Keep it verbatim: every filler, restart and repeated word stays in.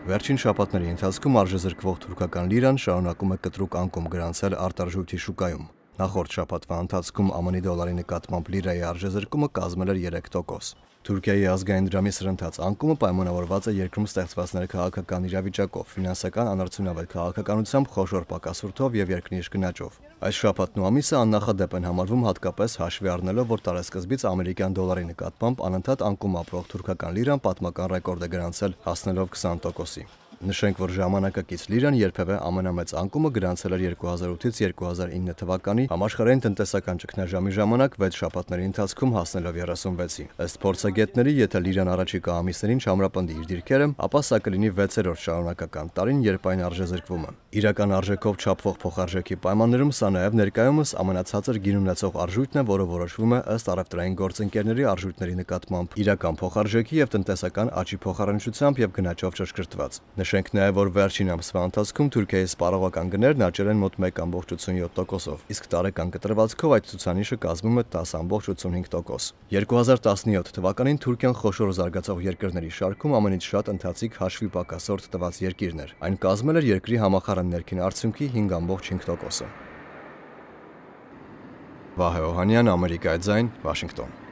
Վերջին շաբաթների ընթացքում արժեզրկվող թուրքական լիրան շարունակում է կտրուկ անկում գրանցել արտարժույթի շուկայում։ Նախորդ շաբաթվա ընթացքում Ամն դոլարի նկատմամբ լիրայի արժեզրկումը կազմել էր երեք տոկոս։ Թուրքիայի ազգային դրամի սրընթաց անկումը պայմանավորված է երկրում ստեղծված ներքաղաքական իրավիճակով, ֆինանսական անարդյունավետ քաղաքականությամբ, խոշոր պակասուրդով եւ երկնիշ գնաճով։ Այս շաբաթն ու ամիսը աննախադեպ են համարվում հատկապես հաշվի առնելով, որ տարեսկզբից ամերիկյան դոլարի նկատմամբ անընդհատ անկում ապրող թուրքական լիրան պատմական ռեկորդ է գրանցել, հասնելով քսան տոկոսի։ Նշենք, որ ժամանակակից լիրան երբևէ ամենամեծ անկումը գրանցել էր երկու հազար ութից երկու հազար ինը թվականի համաշխարհային տնտեսական ճգնաժամի ժամանակ վեց շաբաթների ընթացքում հասնելով երեսունվեցի։ Ըստ փորձագետների, եթե լիրան առաջիկա ամիսներին չամրապնդի իր դիրքերը, ապա սա կլինի վեցերորդ շարունակական տարին, երբ այն արժեզրկվում է։ Իրական արժեքով չափվող փոխարժեքի պայմաններում սա նաև ներկայումս ամենացածր գին ունեցող արժույթն է, որը որոշվում է ըստ առևտրային գործընկերների արժույթների նկատմամբ իրական փոխարժեքի եւ տնտեսական աճի փոխարինչությամբ եւ գնաճով ճշգրտված։ Նշենք նաև, որ վերջին ամսվա ընթացքում Թուրքիայի սպառողական գներն աճել են մոտ մեկ կόμma ութսունյոթ տոկոսով, իսկ տարեկան կտրվածքով այդ ցուցանիշը կազմում է տասը կόμma ութսունհինգ տոկոս։ երկու հազար տասնյոթ թվականին Թուրքիան խոշոր զարգացող երկրների շարքում ամենից շատ ընթացիկ հաշվի պակասորդ տված երկիրն էր։ Այն կազմել էր երկրի համախառն ներքին արդյունքի հինգ կόμma հինգ տոկոսը։ Վահե Օհանյան, Ամերիկայի ձայն, Վաշինգտոն։